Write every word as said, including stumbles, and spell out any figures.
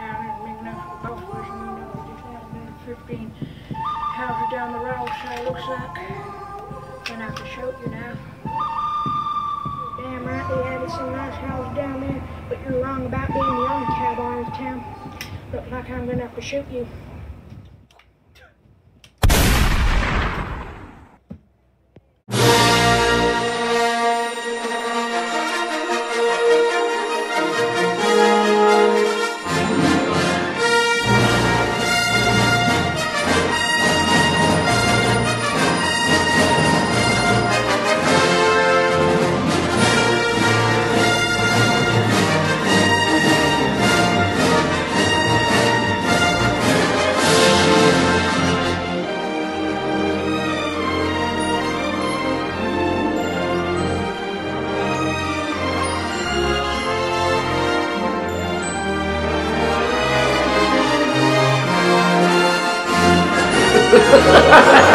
town and big enough for both of us, and you know, we just landed fifteen houses down the road, so it looks like I'm gonna have to shoot you now. Damn right, they added some nice houses down there, but you're wrong about being the only cowboy in the town. Looks like I'm gonna have to shoot you. Ha ha ha!